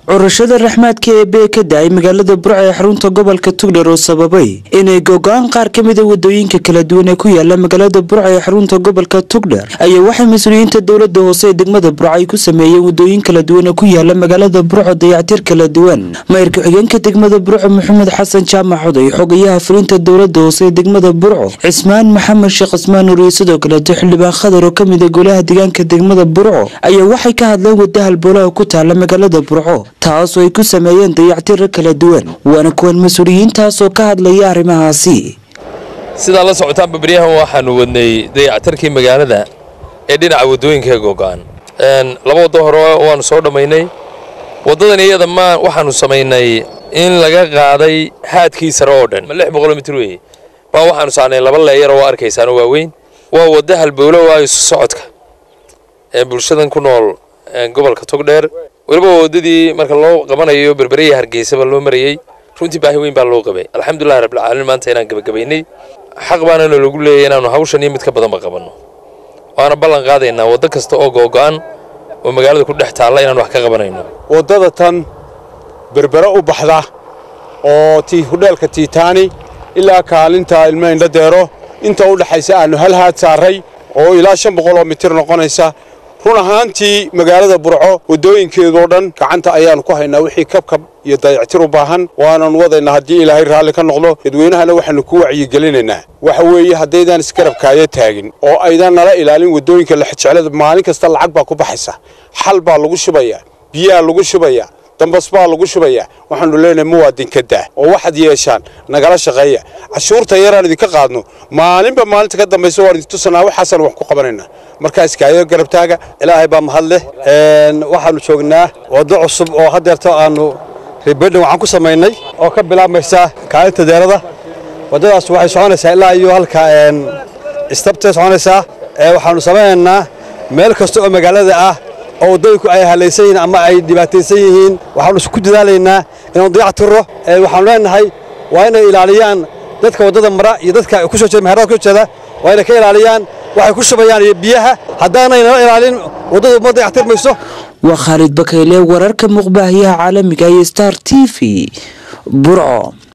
curashada raxmaadka ee bee ka daay magaalada Burco ee xarunta gobolka Togdheer oo sababay inay go'aan qaar ka mid ah wadooyinka kala duwan ee ku yaala magaalada Burco ee xarunta gobolka Togdheer ayaa waxay mas'uuliyiinta dawladda hoose ee degmada Burco ay ku sameeyeen wadooyin kala duwan oo ku yaala magaalada Burco dayactir kala duwan maayirka xigeenka degmada Burco Maxamed Xasan Jaamac Xoday xogayaha fulinta dawladda hoose ee degmada Burco Cismaan Maxamed Sheekh Cismaan Nuur sidoo kale xildhibaan Khadar oo kamid ah golaha deegaanka degmada Burco ayaa waxay ka hadleen wada halbowlaha ku taala magaalada Burco taas oo ay ku sameeyeen dayactir kala duwan waana kuwan mas'uuliyiintaas oo ka hadlaya arrimahaasi sida la socotaan babriyahan waxaanu wadnay dayactirkii magaalada ee dhinaca wadooyinka go'aan laba wado hore waanu soo dhameynay wadadan iyada ma waxaanu sameynay in laga qaaday haadkii sare oo dhan 600 mitir weey baa waxaanu saarnay laba leeyar oo arkaysaan oo waaweyn waa wada halbowlo waa isu socodka ee bulshadan ku nool gobolka Togdheer waliba wadadii marka loo qabanayo berberiya Hargeysa loo mariyay runtii baahi weyn baa loo qabay alxamdulillah rabbil caalamiin maanta inaan gabagabaynay xaq baana lagu leeyahay inaanu hawshan iyo mid ka badan qabano waana ballan qaadaynaa wada kasta oo go'aan oo magaalada ku dhex taala inaan wax ka qabanayno wadada tan berbera u baxda oo tii hudheelka Titani ilaa kaalinta ilmeynda deero inta u dhaxaysa aanu hal haad saaray oo ilaa 500 mitir noqonaysa run ahaantii magaalada Burco wadooyinkeedo dhan gacanta ayaan ku haynaa wixii kabkab iyo dayactir u baahan waana wadaynaa hadii Ilaahay raali ka noqdo dadweynahana waxaanu ku wacyi gelinaynaa waxa weeye hadeedan iskarabkaaya taagin oo aydan nala ilaalin wadooyinka la xijcelada maalin kasta lacag baa ku baxaysa xal baa lagu shubaya biyaha lagu shubaya dambas baa lagu shubaya waxaanu leenahay muwaadin ka daa oo waxad yeeshaan nagala shaqeeya cashuurta yaraan idinka qaadno maalinba maalinta ka dambayso waan idin tusanaa waxaasan wax ku qabanayna markaas kaayo garabtaaga Ilaahay baa mahad leh waxaanu joognaa wado cusub oo hadeerto aanu ribadhan waxaan ku sameeynay oo ka bilaabmaysa kaalinta deerada wadadaas waxay soconaysaa ilaa iyo halka istabtay soconaysaa waxaanu sameeynaa meel kasta oo magaalada ah oo wadooyinku ay halaysan ama ay dhibaataysan yihiin waxaanu isku dadaalaynaa inaan dayactiro waxaan leenahay waa inay ilaaliyaan dadka wadada mara iyo dadka ku soo jeeda meherada ku jeeda waa inay ka ilaaliyaan waxay ku shubayaan iyo biyaha hadaanay ilaalin wadada ma dayactirmayso waa Khalid Bakayle wararka muqbaahiyaha caalamiga ee Star TV Burco.